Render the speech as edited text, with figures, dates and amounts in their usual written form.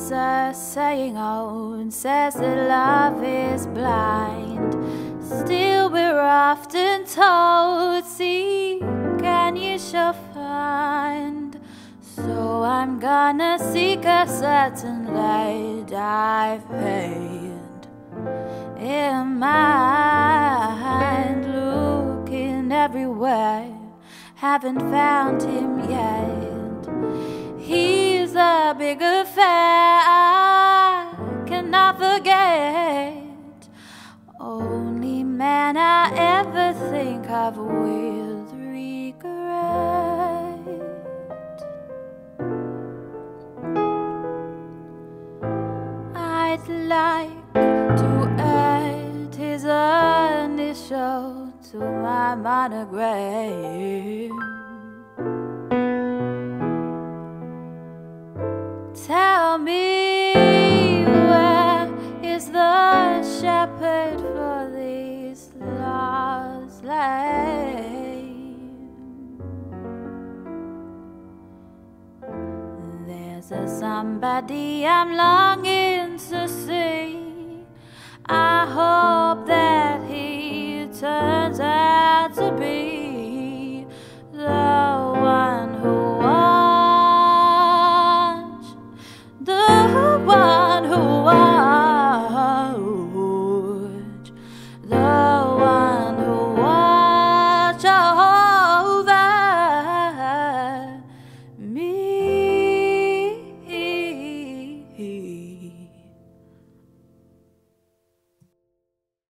There's a saying old says that love is blind. Still we're often told, seek and you shall find. So I'm gonna seek a certain light I've paid in mind, looking everywhere, haven't found him yet. He's a big affair I cannot forget. Only man I ever think of with regret. I'd like to add his initial to my monogram. Tell me, where is the shepherd for these lost lambs? There's a somebody I'm longing to see. I hope that he turns out to be